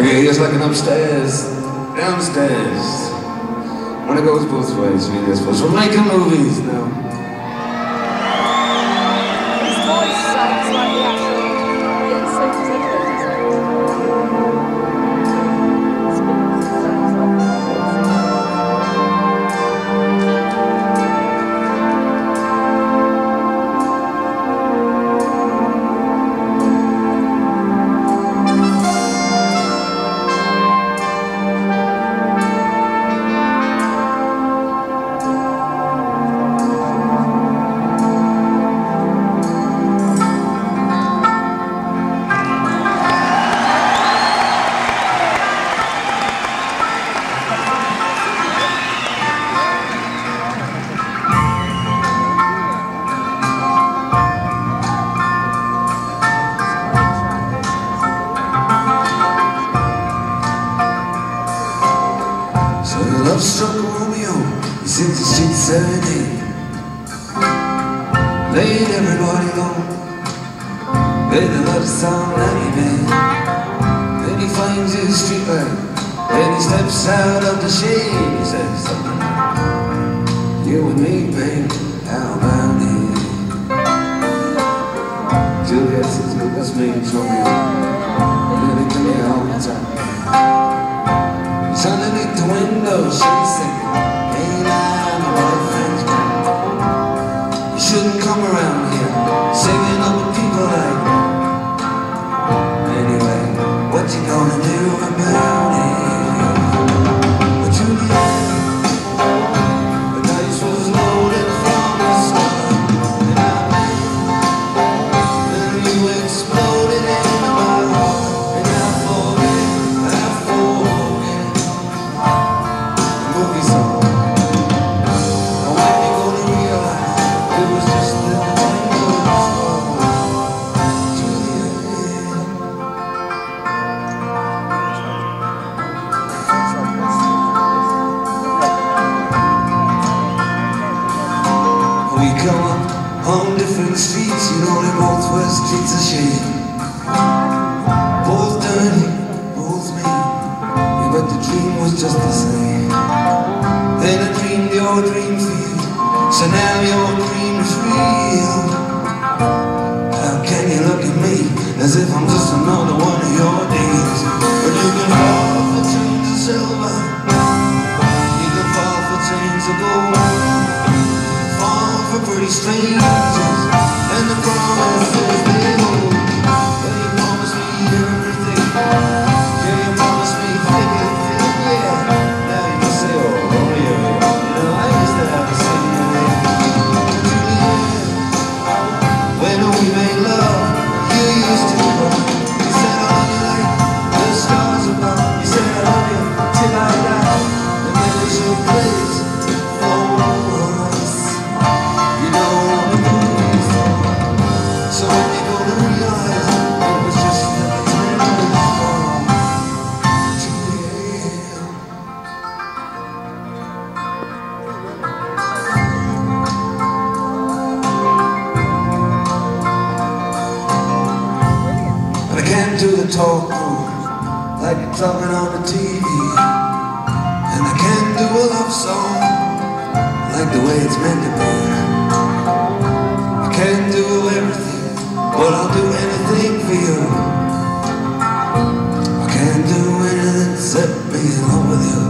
It's like an upstairs, downstairs. When it goes both ways, really, I suppose. We're making movies now. His voice sounds like the actual love-struck Romeo, he sings the street serenade. Laid everybody low, played the love song that he made. Then he finds his street light, then he steps out of the shade. He says something like, you and me, babe, how about it? Juliet says, look, that's me, it's Romeo. Living to me all the time. He's underneath the window, she's singing, ain't I my boyfriend's man? You shouldn't come around here, singing up with people like that. Anyway, what you gonna do about it? But Juliet, the dice was loaded from the start, and I knew, and you exploded into my heart, and I forget. We come up on different streets, you know they both were streets of shame. Both dirty, both mean, yeah, but the dream was just the same. Then I dreamed your dream for you, so now your dream is real. How can you look at me as if I'm just another one of your days? But you can fall for chains of silver, you can fall for chains of gold, for pretty strangers, and the promises they hold. Well, you promised me everything, yeah, you promised me thick and thin, yeah. Now you can say, oh, Romeo, you know, I used to have to sing your name. Juliet, when we made love, you used to cry. You said I love you like the stars above. You said I love you till I die, and then there's your place for us. You know what I'm doing for. So when you gonna realize it was just that the time was wrong. Juliet. And I can't do the talk like you're talking on the TV, and I can't do a love song like the way it's meant to be. I can't do everything, but I'll do anything for you. I can't do anything except be in love with you.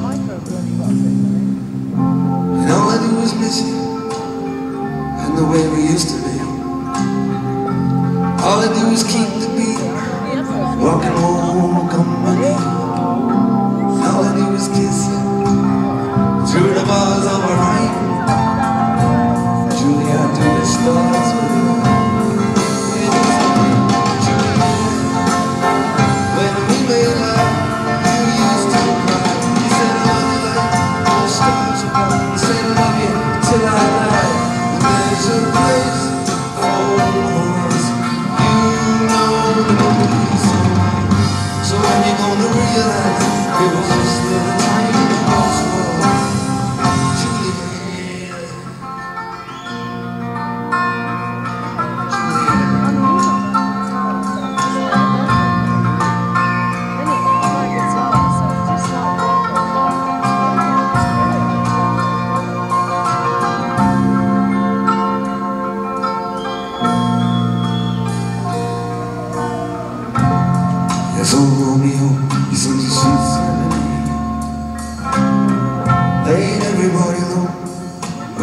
And all I do is miss you, and the way we used to be. All I do is keep the beat, walking home company. All I do is kiss you through the bars of our rain. Juliet, do the stars with you. When we made love, you used to cry. You said I love you like the stars above. You said I love you till I die. And there's a place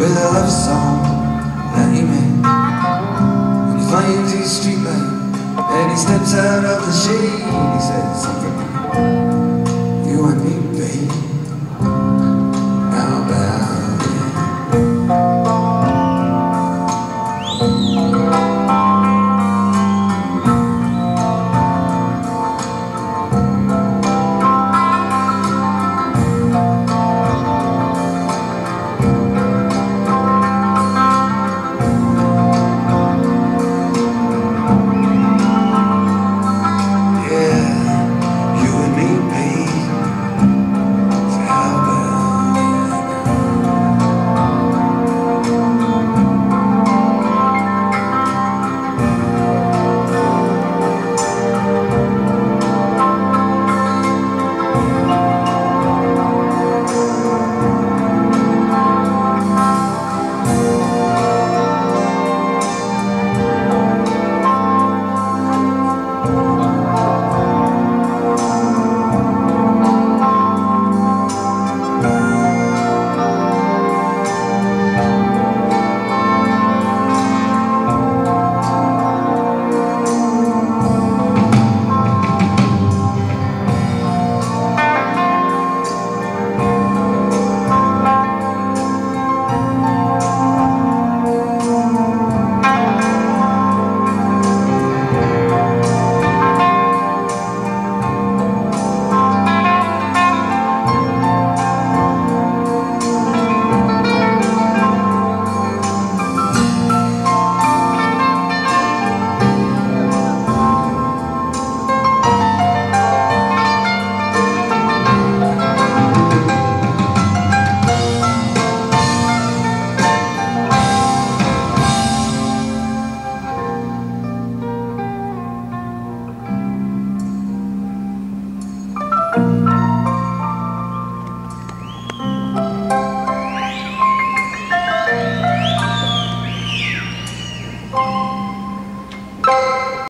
with a love song that he made. And he finds his street light and he steps out of the shade. He says something like, you and me, babe.